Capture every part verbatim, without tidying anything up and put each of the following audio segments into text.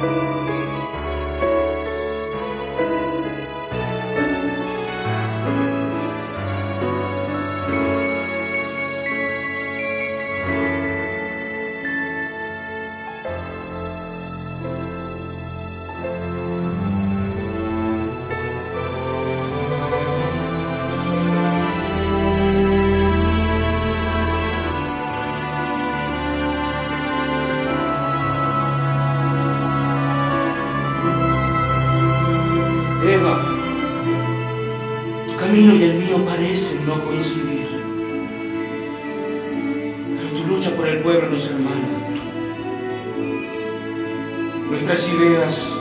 Eva, tu camino y el mío parecen no coincidir, pero tu lucha por el pueblo nos hermana. Nuestras ideas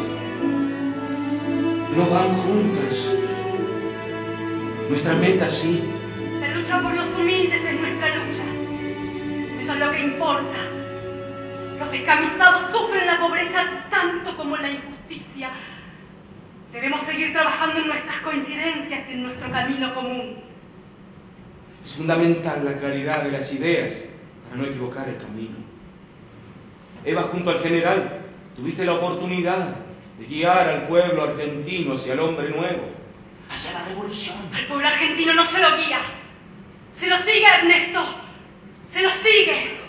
no van juntas, nuestra meta sí. La lucha por los humildes es nuestra lucha. Eso es lo que importa. Los descamisados sufren la pobreza tanto como la injusticia. Debemos seguir trabajando en nuestras coincidencias y en nuestro camino común. Es fundamental la claridad de las ideas para no equivocar el camino. Eva, junto al general, tuviste la oportunidad de guiar al pueblo argentino hacia el hombre nuevo, hacia la revolución. Al pueblo argentino no se lo guía. Se lo sigue, Ernesto. Se lo sigue.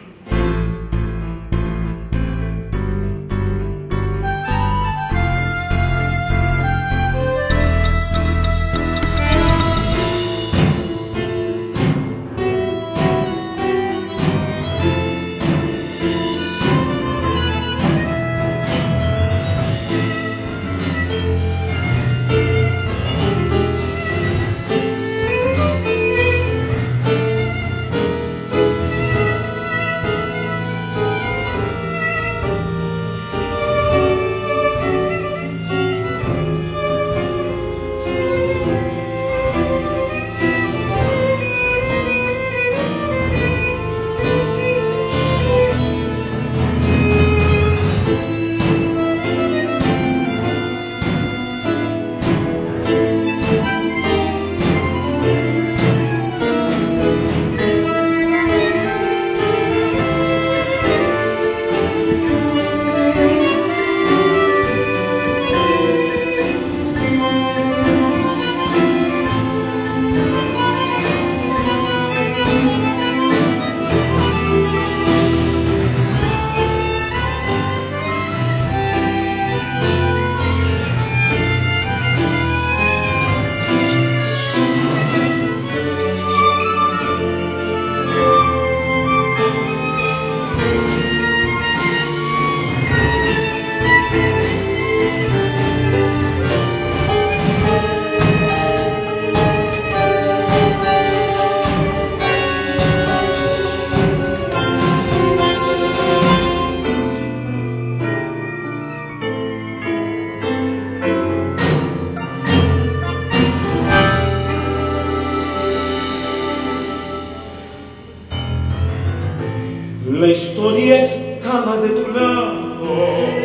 La historia estaba de tu lado.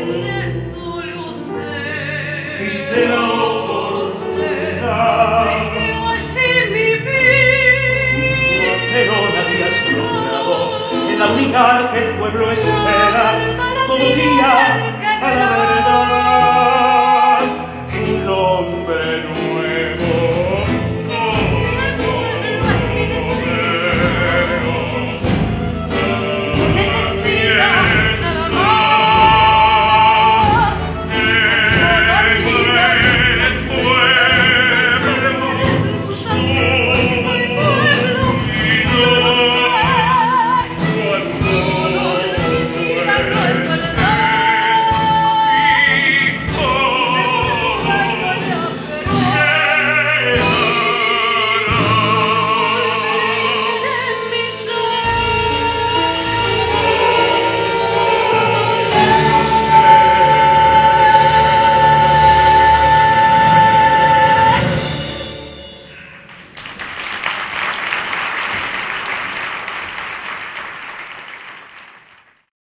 Esto lo sé. Fuiste la oportunidad. Dejé allí mi vida. Pero nadie has logrado el abrigar que el pueblo espera todo día.